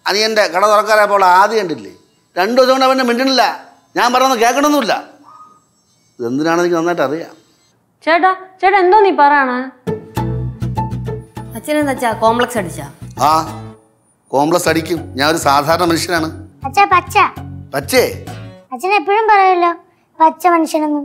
അനിയൻ്റെ കട തുറക്കാറായപ്പോൾ ആദ്യം കണ്ടില്ലേ 2 ദിവസം കൊണ്ട് അവൻ്റെ മിണ്ടണില്ല. ഞാൻ പറയുന്നത് കേൾക്കണമെന്നില്ല. ഇതെന്തിനാണെന്ന് എനിക്ക് നന്നായിട്ട് അറിയാം. ചേട്ടാ ചേട്ടാ എന്തോ നീ പറയണ? അച്ഛനെന്താ കോംപ്ലക്സ് അടിച്ചാ? ആ കോംപ്ലക്സ് അടിക്കും. ഞാൻ ഒരു സാധാരണ മനുഷ്യനാണ്. പച്ചേ അച്ഛൻ എപ്പോഴും പറയല്ലോ പച്ച മനുഷ്യനെന്നും.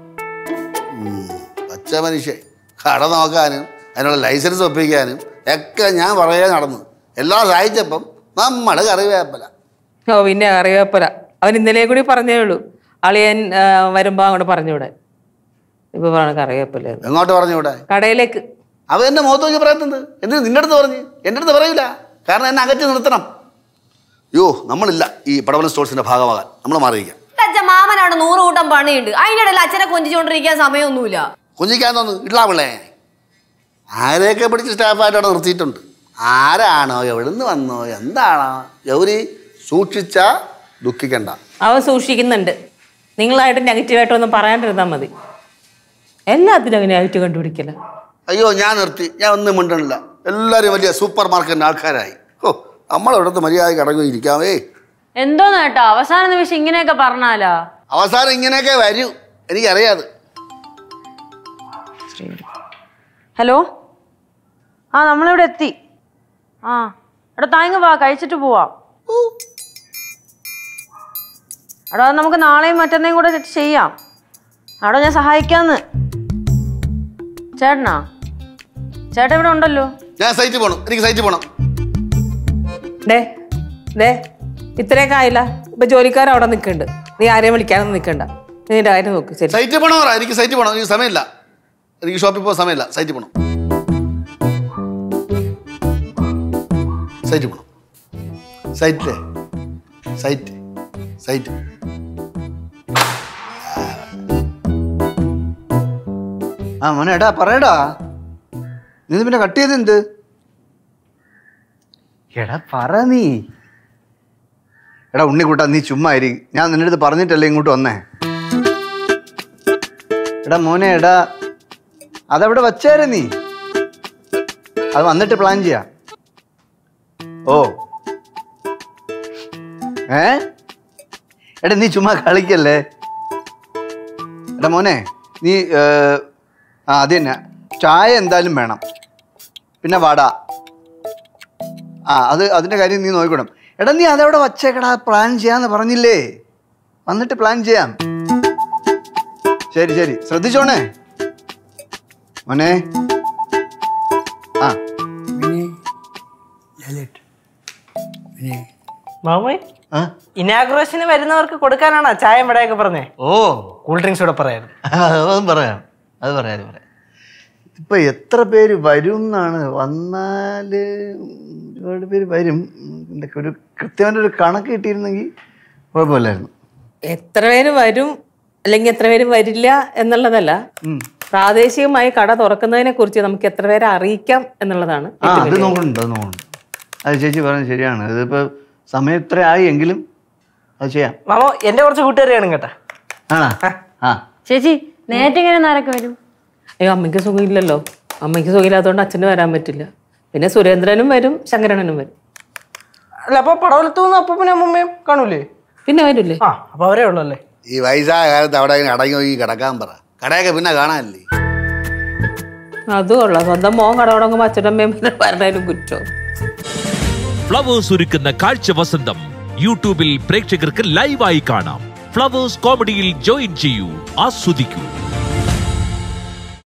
പച്ച മനുഷ്യൻ കട നോക്കാനും അതിനുള്ള ലൈസൻസ് ഒപ്പിക്കാനും ഒക്കെ ഞാൻ പറയാൻ നടന്നു. എല്ലാം സഹായിച്ചപ്പം നമ്മുടെ കറിവേപ്പല. ഓ പിന്നെ കറിവേപ്പല അവൻ ഇന്നലെ കൂടി പറഞ്ഞേ ഉള്ളൂ. അളിയൻ വരുമ്പോ അങ്ങോട്ട് പറഞ്ഞൂടെ. ഇപ്പൊ പറഞ്ഞ കറിവേപ്പല. എങ്ങോട്ട് പറഞ്ഞൂടെ? കടയിലേക്ക്. അവൻ എന്റെ മുഖത്ത് നോക്കി പറയുന്നത് എന്തിന് നിന്റെ അടുത്ത് പറഞ്ഞ്? എൻ്റെ അടുത്ത് പറയൂല. കാരണം എന്നെ അകറ്റി നിർത്തണം. യോ നമ്മളില്ല ഈ പടവലം സ്റ്റോഴ്സിന്റെ ഭാഗമാകാൻ. നമ്മൾ മാറിയിരിക്കാം. മാമനവിടെ 100 കൂട്ടം പണിയുണ്ട്. അതിൻ്റെ ഇടയിൽ അച്ഛനെ കൊഞ്ചിച്ചോണ്ടിരിക്കാൻ സമയമൊന്നുമില്ല. കൊഞ്ചിക്കാൻ തോന്നുന്നു ഇല്ലാ പിള്ളേ. ആരെയൊക്കെ പിടിച്ച് സ്റ്റാഫായിട്ട് അവിടെ നിർത്തിയിട്ടുണ്ട്. ആരാണോ എവിടുന്ന് വന്നോ എന്താണോ ഗൗരി സൂക്ഷിച്ച ദുഃഖിക്കണ്ട. അവൻ സൂക്ഷിക്കുന്നുണ്ട്. നിങ്ങളായിട്ട് നെഗറ്റീവായിട്ട് ഒന്നും പറയാണ്ടിരുന്നാൽ മതി. എല്ലാത്തിനും അങ്ങനെ നെഗറ്റീവ് കണ്ടുപിടിക്കില്ല. അയ്യോ ഞാൻ നിർത്തി. ഞാൻ ഒന്നും മിണ്ടണില്ല. എല്ലാവരും വലിയ സൂപ്പർ മാർക്കറ്റിൻ്റെ ആൾക്കാരായി. ഓ നമ്മളിവിടുത്തെ മര്യാദ കടങ്ങി ഇരിക്കാവേ. എന്തോന്ന് കേട്ടോ അവസാന നിമിഷം ഇങ്ങനെയൊക്കെ പറഞ്ഞാലോ? അവസാനം ഇങ്ങനെയൊക്കെ വരൂ. എനിക്കറിയാതെ. ഹലോ ആ നമ്മളിവിടെ എത്തി. ആ എടാ താങ്ക വാ കഴിച്ചിട്ട് പോവാം. എടാ നമുക്ക് നാളെയും മറ്റന്നേയും കൂടെ ചെയ്യാം. എടാ ഞാൻ സഹായിക്കാന്ന്. ചേട്ടനാ ചേട്ടൻ ഇവിടെ ഉണ്ടല്ലോ. ഞാൻ സൈറ്റ് പോണം. എനിക്ക് സൈറ്റ് പോണം. ഇത്രയൊക്കെ ആയില്ല. ഇപ്പൊ ജോലിക്കാരൻ അവിടെ നിൽക്കുന്നുണ്ട്. നീ ആരെയും വിളിക്കാനൊന്നും നിൽക്കണ്ട. നിന്റെ കാര്യം നോക്ക്. ശരി സൈറ്റ് പോണോ? എനിക്ക് സൈറ്റ് പോണം. എനിക്ക് സമയമില്ല. എനിക്ക് ഷോപ്പിൽ പോകാൻ സമയമില്ല. സൈറ്റ് പോണം. സൈറ്റ് പോണം. സൈറ്റിലെ സൈറ്റ് സൈറ്റ് ആ മോനെ എടാ പറയടാ. നീ പിന്നെ കട്ട് ചെയ്ത് എന്ത്? എടാ പറ നീ. എടാ ഉണ്ണിക്കുട്ടാ നീ ചുമ്മാ ആയിരിക്കും. ഞാൻ നിന്റെ അടുത്ത് പറഞ്ഞിട്ടല്ലേ ഇങ്ങോട്ട് വന്നേ. എടാ മോനെ എടാ അതവിടെ വച്ചേരെ നീ. അത് വന്നിട്ട് പ്ലാൻ ചെയ്യാം. ഓ എടാ നീ ചുമ്മാ കളിക്കല്ലേ. എടാ മോനെ നീ അത് തന്നെ ചായ എന്തായാലും വേണം. പിന്നെ വട. അതിൻ്റെ കാര്യം നീ നോക്കണം. എടാ നീ അതവിടെ വച്ചേക്കടാ. പ്ലാൻ ചെയ്യാന്ന് പറഞ്ഞില്ലേ. വന്നിട്ട് പ്ലാൻ ചെയ്യാം. ശരി ശരി ശ്രദ്ധിച്ചോണേ മോനെ. മാമേ ഇനാഗുറേഷന് വരുന്നവർക്ക് കൊടുക്കാനാണോ ചായ വടയൊക്കെ പറഞ്ഞേ? ഓ കൂൾ ഡ്രിങ്ക്സ് കൂടെ പറയായിരുന്നു. അതും പറയാം. അത് പറയാം. ഇപ്പൊ എത്ര പേര് വരും എന്നാണ്? വന്നാല് ഒരുപാട് പേര് വരും. ഒരു കൃത്യമായിട്ട് ഒരു കണക്ക് കിട്ടിയിരുന്നെങ്കിൽ കുഴപ്പമില്ലായിരുന്നു. എത്ര പേര് വരും അല്ലെങ്കിൽ എത്ര പേര് വരില്ല എന്നുള്ളതല്ല. പ്രാദേശികമായി കട തുറക്കുന്നതിനെ കുറിച്ച് നമുക്ക് എത്ര പേരെ അറിയിക്കാം എന്നുള്ളതാണ്. അത് നോക്കുന്നുണ്ട്. അത് ചേച്ചി പറഞ്ഞത് ശരിയാണ്. ഇതിപ്പോ സമയം ഇത്ര ആയി എങ്കിലും അത് ചെയ്യാം. മാമോ എന്റെ കുറച്ച് കൂട്ടുകാരെയാണ് കേട്ടാ. ചേച്ചി നേരത്തെ ഇങ്ങനെ ആരൊക്കെ വരും? അയ്യോ അമ്മയ്ക്ക് സുഖമില്ലല്ലോ. അമ്മയ്ക്ക് സുഖമില്ലാത്തതുകൊണ്ട് അച്ഛന് വരാൻ പറ്റില്ല. പിന്നെ സുരേന്ദ്രനും വരും, ശങ്കരനും വരും. അല്ല അപ്പൊ പടവലത്തുനിന്ന് അപ്പൂപ്പനും അമ്മൂമ്മയും കാണൂലേ? പിന്നെ വരില്ലേ? അപ്പൊ അവരേ ഉള്ളൂ അല്ലേ? ഈ വയസ്സായ കാലത്ത് അവിടെ അടങ്ങി നോക്കി കിടക്കാൻ പറ. കടയൊക്കെ പിന്നെ കാണാനല്ലേ. അതും കൊള്ളാം. സ്വന്തം മോൻ കട തുടങ്ങുമ്പോൾ അച്ഛനമ്മയും വരണേലും കുറ്റം. ഫ്ലവേഴ്സ് ഒരുക്കുന്ന കാഴ്ച വസന്തം യൂട്യൂബിൽ പ്രേക്ഷകർക്ക് ലൈവായി കാണാം. ഫ്ലവേഴ്സ് കോമഡിയിൽ ജോയിൻ ചെയ്യൂ, ആസ്വദിക്കൂ.